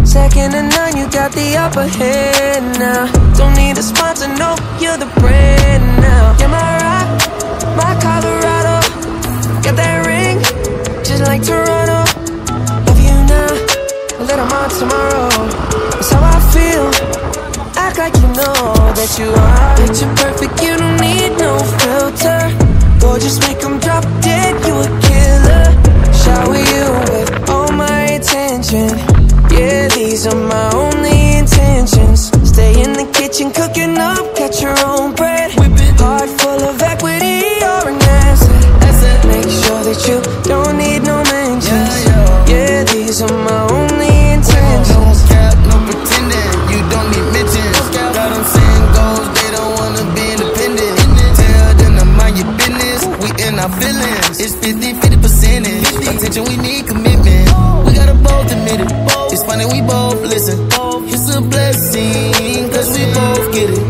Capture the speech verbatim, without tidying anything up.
Second to none, you got the upper hand now. Don't need a sponsor, no, you're the brand now. You're my rock, my Colorado. Got that ring, just like Toronto. Love you now, a little more tomorrow. That's how I feel, act like you know that you are. Picture perfect, you don't need no filter. Gorgeous, make them drop dead, you a killer. Shower you with all my attention. Yeah, these are my only intentions. Stay in the kitchen, cooking up, catch your own bread. Heart full of equity, you're an asset. Make sure that you don't need no mentions. Yeah, these are my only intentions. No cap, no pretending, you don't need mentions. Got them saying goals, they don't wanna be independent. Tell them to mind your business, we in our feelings. It's fifty, fifty percentage. Attention, we need commitment. We gotta both admit it. It's funny we both listen. It's a blessing, cause we both get it.